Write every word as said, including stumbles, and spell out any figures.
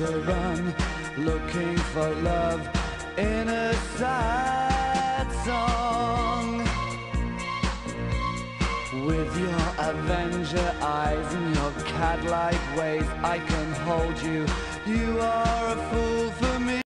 the run, looking for love in a sad song. With your Avenger eyes and your cat-like ways, I can hold you. You are a fool for me.